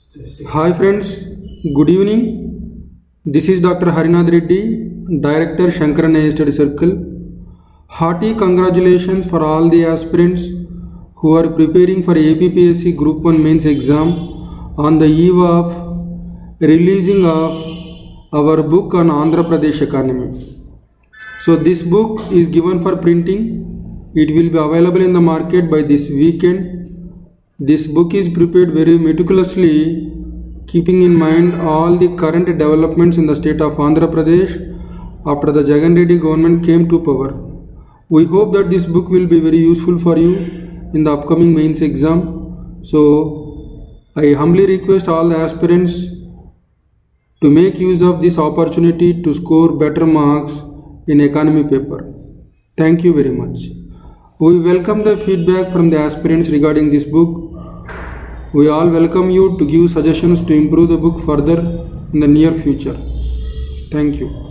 Hi friends, good evening. This is Dr. Harinath Reddy, Director Shankaran AI Study Circle. Hearty congratulations for all the aspirants who are preparing for APPSC Group 1 Mains exam on the eve of releasing of our book on Andhra Pradesh economy. So this book is given for printing. It will be available in the market by this weekend. This book is prepared very meticulously, keeping in mind all the current developments in the state of Andhra Pradesh after the Jagan Reddy government came to power. We hope that this book will be very useful for you in the upcoming mains exam. So I humbly request all the aspirants to make use of this opportunity to score better marks in economy paper. Thank you very much. We welcome the feedback from the aspirants regarding this book. We all welcome you to give suggestions to improve the book further in the near future. Thank you.